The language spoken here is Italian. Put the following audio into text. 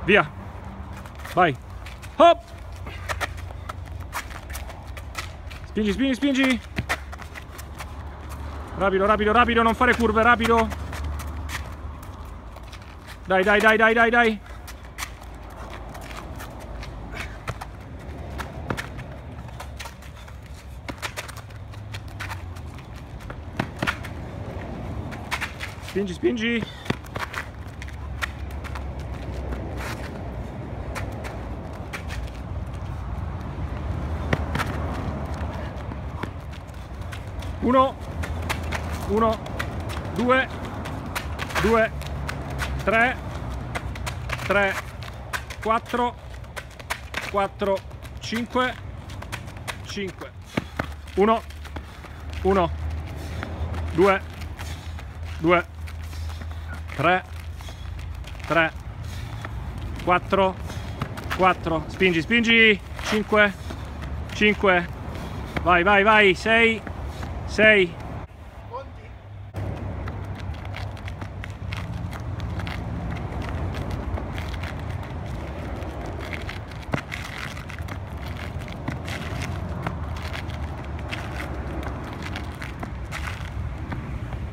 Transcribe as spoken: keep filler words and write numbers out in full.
via, vai, hop, spingi, spingi, spingi, rapido, rapido, rapido, non fare curve, rapido, dai, dai, dai, dai, dai, dai, spingi, spingi, uno, uno, due, due, tre, tre, quattro, quattro, cinque, cinque, uno, uno, due, due, tre, tre, quattro, quattro, spingi, spingi, cinque, cinque, vai, vai, vai, sei, sei,